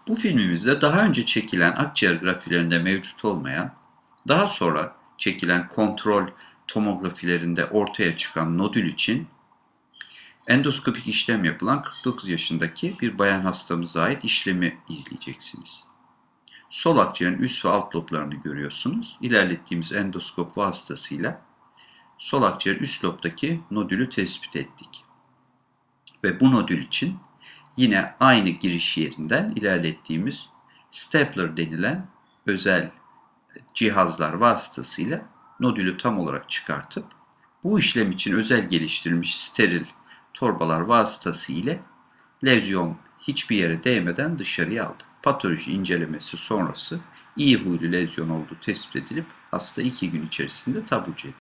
Bu filmimizde daha önce çekilen akciğer grafilerinde mevcut olmayan, daha sonra çekilen kontrol tomografilerinde ortaya çıkan nodül için endoskopik işlem yapılan 49 yaşındaki bir bayan hastamıza ait işlemi izleyeceksiniz. Sol akciğerin üst ve alt loblarını görüyorsunuz. İlerlettiğimiz endoskop vasıtasıyla sol akciğer üst lobdaki nodülü tespit ettik. Ve bu nodül için yine aynı giriş yerinden ilerlettiğimiz stapler denilen özel cihazlar vasıtasıyla nodülü tam olarak çıkartıp bu işlem için özel geliştirilmiş steril torbalar vasıtasıyla lezyon hiçbir yere değmeden dışarıya aldı. Patoloji incelemesi sonrası iyi huylu lezyon olduğu tespit edilip hasta 2 gün içerisinde taburcu edildi.